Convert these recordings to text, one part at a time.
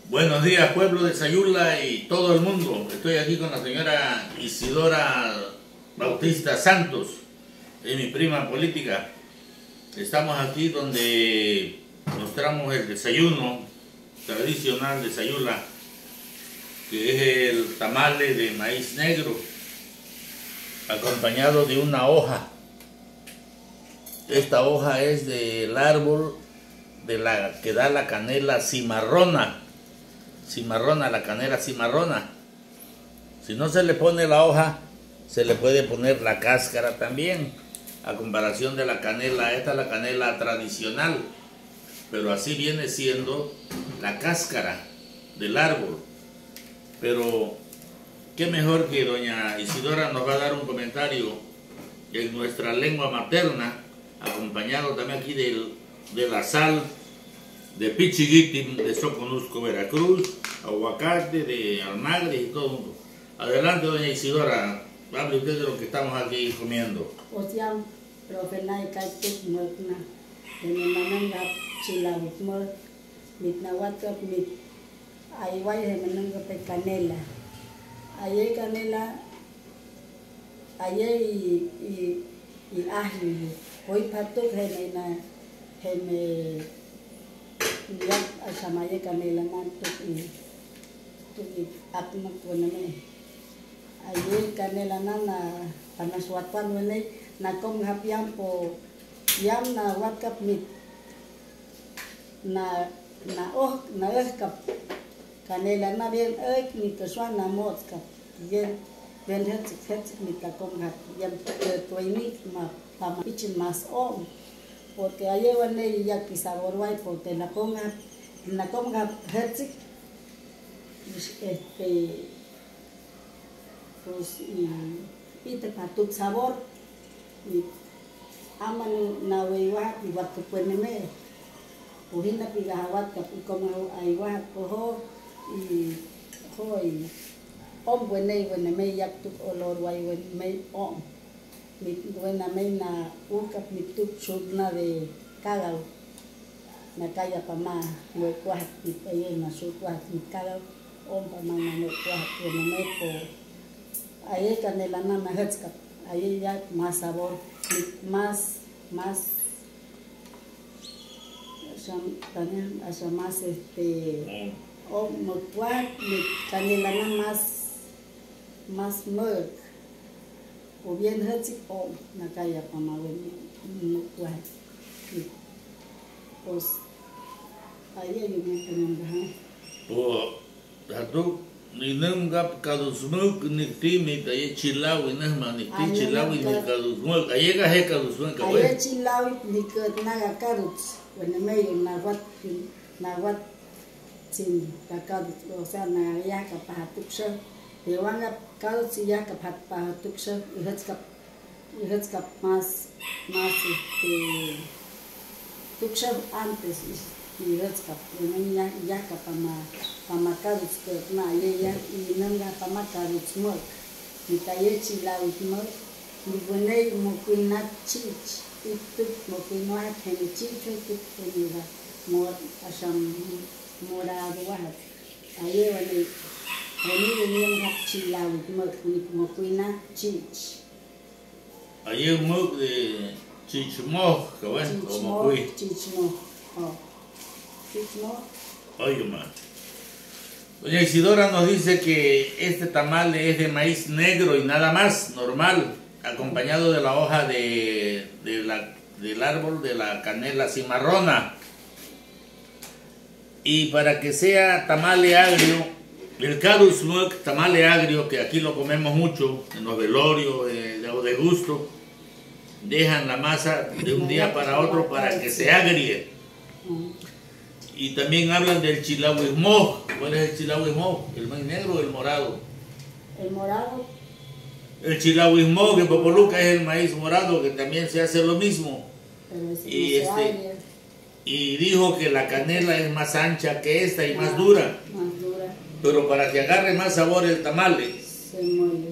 Buenos días, pueblo de Sayula y todo el mundo. Estoy aquí con la señora Isidora Bautista Santos, es mi prima política. Estamos aquí donde mostramos el desayuno tradicional de Sayula, que es el tamale de maíz negro, acompañado de una hoja. Esta hoja es del árbol que da la canela cimarrona. La canela cimarrona. Si no se le pone la hoja, se le puede poner la cáscara también, a comparación de la canela. Esta es la canela tradicional, pero así viene siendo la cáscara del árbol. Pero qué mejor que doña Isidora nos va a dar un comentario en nuestra lengua materna, acompañado también aquí de la sal de Pichiguitim, de Soconusco, Veracruz, aguacate, de Almagre y todo el mundo. Adelante, doña Isidora, hable usted de lo que estamos aquí comiendo. Osiam, profenai kaitik murna, tenemananga chilawit mur, mitnawatkap mit, aiway hemananga pe canela. Aye canela, aye y ají, hoy patuk heme yak asamaye canela nantuk i akmak waname. Ayer canela nana panaswatan wene nakom hapiam po yam na watkap mit na kap canela na bien mit swan na mot kap yen ben het mit nakom hap yam toini ma pama pichin mas om porque ayer wene yak sabor wai porque nakom hap het pues y te patuk sabor y aman na weiwa y wat ke peneme puhina pigawat ka ikomo aiwa poho y hoi om wene me yak tuk olor wai wene me om mit wena me na ukap mituk sudna de kagao na kaya pama mo kwat mit ayen na sudwa mit kagao om pama na mo kwat wene me po aye canela nana hetskap, aye ya más sabor, más o motuat, canela nana más murk, o bien hetsik o nakaya pamawen motuat, pues aye yo me pongo Oh, satu ninam gap kadusmuk nikti mit aye chilawi nahma nikti chilawi mit kadusmuk aye ka he kadusmuk ka aye chilawi nikat naga karuts wena meyo na wat sin kakadut o sea na ya ka pahatuksha de wanga karuts ya ka pahatuksha ihetskap más tuksha antes ihetskap wena ya ka pamakaruts ke na ye y nanga pamakaruts mo nitaye chilawi mo ni bone mo kuina chich itu mo kuina heni chich itu kuina mo asam morado wa aye wani ni hak chilawi mo kuina chich aye mo de chichmo ka wen o mo kui chichmo oye man. Doña Isidora nos dice que este tamale es de maíz negro y nada más, normal, acompañado de la hoja del árbol de la canela cimarrona. Y para que sea tamale agrio, el kadusmuk, tamale agrio, que aquí lo comemos mucho en los velorios de gusto, dejan la masa de un día para otro para que se agrie. Y también hablan del chilahuismo. ¿Cuál es el chilahuismo? ¿El maíz negro o el morado? El morado. El chilahuismo, que Popoluca es el maíz morado, que también se hace lo mismo. Y dijo que la canela es más ancha que esta y más dura. Más dura. Pero para que agarre más sabor el tamale, se muele.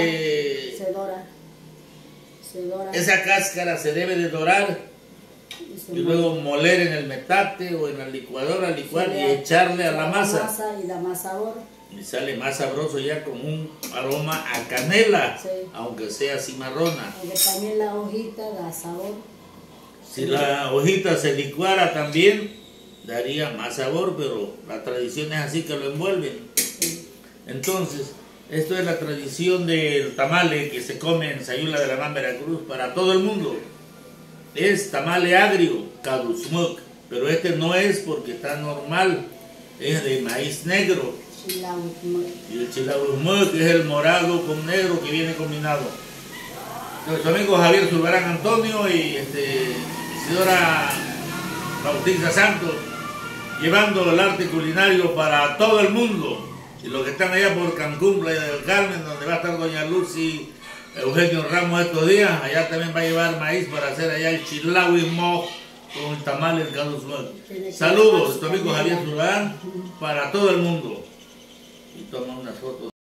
Se dora. Esa cáscara se debe de dorar y luego moler en el metate o en la licuadora, licuar y echarle a la masa. Y da más sabor. Y sale más sabroso ya con un aroma a canela, Sí. aunque sea cimarrona. Aunque también la hojita da sabor. Si la hojita se licuara también, daría más sabor, pero la tradición es así que lo envuelven. Sí. Entonces, esto es la tradición del tamale que se come en Sayula de la Gran Veracruz para todo el mundo. Es tamale agrio, cadusmuc, pero este no es porque está normal, es de maíz negro. Y el chilagusmuc es el morado con negro que viene combinado. Nuestro amigo Javier Zulbarán Antonio y Isidora Bautista Santos, llevando el arte culinario para todo el mundo. Y los que están allá por Cancún, Playa del Carmen, donde va a estar doña Lucy Eugenio Ramos estos días, allá también va a llevar maíz para hacer allá el chilahuismo con el tamal del cadusmuc. Saludos, nuestro amigo Javier Zulbarán, para todo el mundo. Y toma una foto.